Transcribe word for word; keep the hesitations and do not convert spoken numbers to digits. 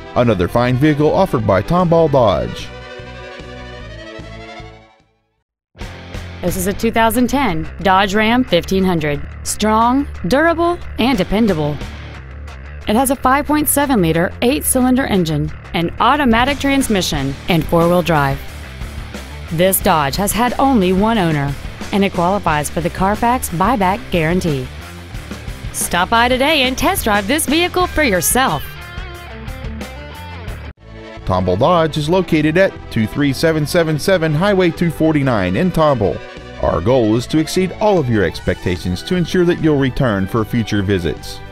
Another fine vehicle offered by Tomball Dodge. This is a two thousand ten Dodge Ram fifteen hundred. Strong, durable, and dependable. It has a five point seven liter eight-cylinder engine, an automatic transmission, and four-wheel drive. This Dodge has had only one owner, and it qualifies for the Carfax buyback guarantee. Stop by today and test drive this vehicle for yourself. Tomball Dodge is located at two three seven seven seven Highway two forty-nine in Tomball. Our goal is to exceed all of your expectations to ensure that you'll return for future visits.